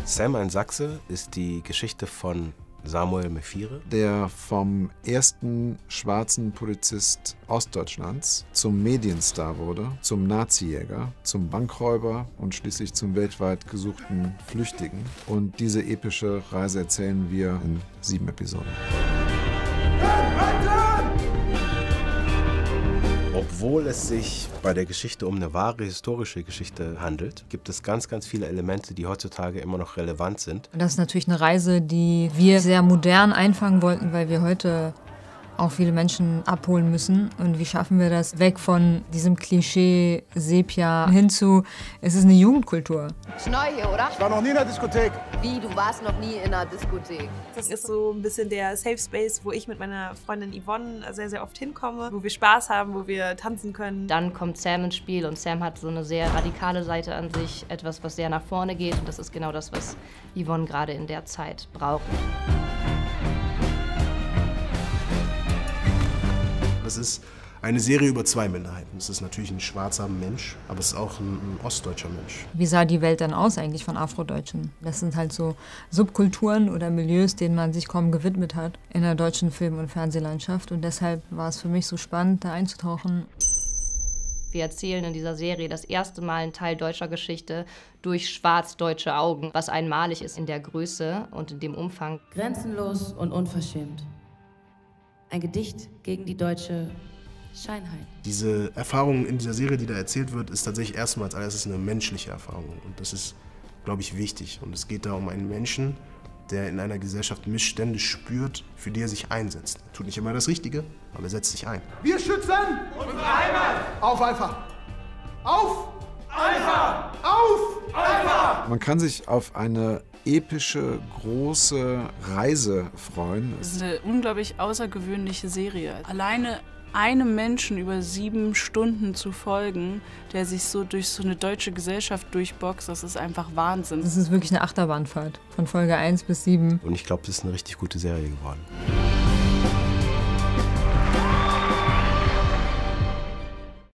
Sam, ein Sachse ist die Geschichte von Samuel Mephire, der vom ersten schwarzen Polizist Ostdeutschlands zum Medienstar wurde, zum Nazijäger, zum Bankräuber und schließlich zum weltweit gesuchten Flüchtigen. Und diese epische Reise erzählen wir in 7 Episoden. Obwohl es sich bei der Geschichte um eine wahre historische Geschichte handelt, gibt es ganz, ganz viele Elemente, die heutzutage immer noch relevant sind. Das ist natürlich eine Reise, die wir sehr modern einfangen wollten, weil wir heute auch viele Menschen abholen müssen. Und wie schaffen wir das weg von diesem Klischee Sepia hin zu, es ist eine Jugendkultur. Ist neu hier, oder? Ich war noch nie in der Diskothek. Wie, du warst noch nie in einer Diskothek? Das ist so ein bisschen der Safe Space, wo ich mit meiner Freundin Yvonne sehr, sehr oft hinkomme, wo wir Spaß haben, wo wir tanzen können. Dann kommt Sam ins Spiel und Sam hat so eine sehr radikale Seite an sich, etwas, was sehr nach vorne geht. Und das ist genau das, was Yvonne gerade in der Zeit braucht. Es ist eine Serie über 2 Minderheiten. Es ist natürlich ein schwarzer Mensch, aber es ist auch ein ostdeutscher Mensch. Wie sah die Welt dann aus eigentlich von Afrodeutschen? Das sind halt so Subkulturen oder Milieus, denen man sich kaum gewidmet hat in der deutschen Film- und Fernsehlandschaft. Und deshalb war es für mich so spannend, da einzutauchen. Wir erzählen in dieser Serie das erste Mal einen Teil deutscher Geschichte durch schwarz-deutsche Augen, was einmalig ist in der Größe und in dem Umfang. Grenzenlos und unverschämt. Ein Gedicht gegen die deutsche Scheinheit. Diese Erfahrung in dieser Serie, die da erzählt wird, ist tatsächlich erstmals als erstes eine menschliche Erfahrung. Und das ist, glaube ich, wichtig. Und es geht da um einen Menschen, der in einer Gesellschaft Missstände spürt, für die er sich einsetzt. Er tut nicht immer das Richtige, aber er setzt sich ein. Wir schützen unsere Heimat! Auf einfach! Auf! Einfach! Auf! Einfach! Man kann sich auf eine epische, große Reise freuen. Es ist eine unglaublich außergewöhnliche Serie. Alleine einem Menschen über 7 Stunden zu folgen, der sich so durch so eine deutsche Gesellschaft durchboxt, das ist einfach Wahnsinn. Das ist wirklich eine Achterbahnfahrt von Folge 1 bis 7. Und ich glaube, das ist eine richtig gute Serie geworden.